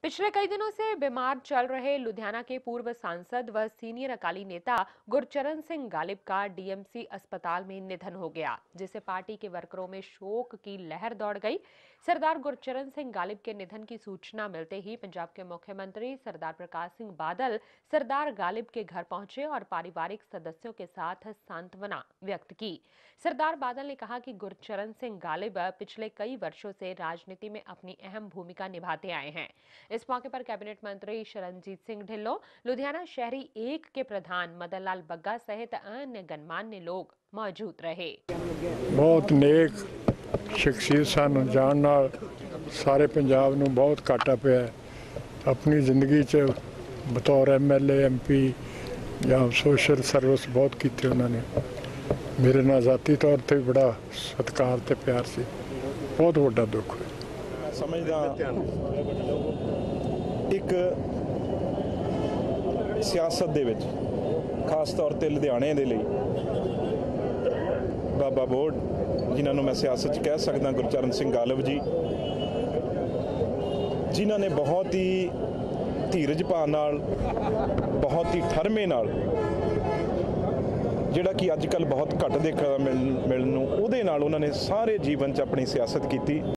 पिछले कई दिनों से बीमार चल रहे लुधियाना के पूर्व सांसद व सीनियर अकाली नेता गुरचरण सिंह गालिब का डीएमसी अस्पताल में निधन हो गया, जिससे पार्टी के वर्करों में शोक की लहर दौड़ गई। सरदार गुरचरण सिंह गालिब के निधन की सूचना मिलते ही पंजाब के मुख्यमंत्री सरदार प्रकाश सिंह बादल सरदार गालिब के घर पहुंचे और पारिवारिक सदस्यों के साथ सांत्वना व्यक्त की। सरदार बादल ने कहा कि गुरचरण सिंह गालिब पिछले कई वर्षों से राजनीति में अपनी अहम भूमिका निभाते आए हैं। इस मौके पर कैबिनेट मंत्री शरणजीत सिंह ढिल्लों, लुधियाना शहरी 1 के प्रधान मदन लाल बग्गा सहित अन्य गणमान्य लोग मौजूद रहे। बहुत नेक शख्सियत सन, जान नाल सारे पंजाब नूं बहुत घाटा पिया। अपनी जिंदगी च बतौर MLA MP या सोशल सर्विस बहुत की उन्होंने। मेरे नाल जाती तौर पर भी बड़ा सत्कार ते प्यार से। बहुत बड़ा दुख है। समझदा एक सियासत दे विच खास तौर पर लुधियाने दे लई बाबा बोड़ जिन्होंने मैं सियासत कह सकदा, गुरचरण सिंह गालिब जी जिन्हों ने बहुत ही धीरज भाव नाल, बहुत ही ठरमे नाल जिहड़ा कि अजकल बहुत घट देखने मिलण नूं, उहदे नाल उन्होंने सारे जीवन च अपनी सियासत की।